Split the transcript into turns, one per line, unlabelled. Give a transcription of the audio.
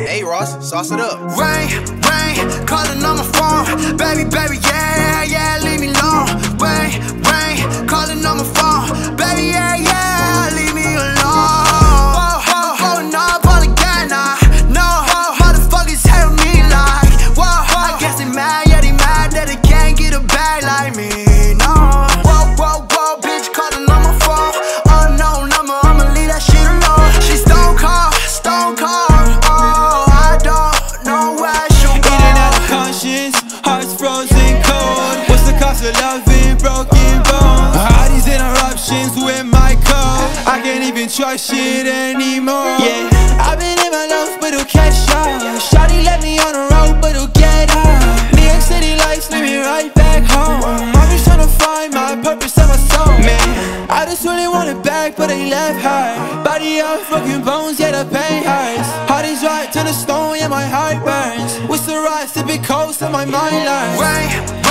Hey Ross, sauce it up.
Rain, calling on my phone. Baby, yeah, leave me alone. Rain, calling on my phone. Baby, yeah, leave me alone. Rolling up all again, no motherfuckers hate me like, whoa. I guess they mad, yeah, they mad that they can't get a bag like me, no. Whoa, bitch calling on my phone. Unknown number, I'ma leave that shit alone. She stone cold, oh, I don't know where she'll go.
In and out of conscience, hearts frozen cold. What's the cost of loving broken bones? All these interruptions with my code, I can't even trust shit anymore. Yeah, I've been in my lows, but it'll catch up. Shawty let me on the road, but it'll get up. New York City lights lead me right back home. I'm just trying to find my purpose and my soul. Man, I just really want it back, but they left her. Body of broken bones, yeah, the pain hurts. Heart is right to the stone, yeah, my heart burns. What's the right, sipping cold, so my mind learns.
Rain,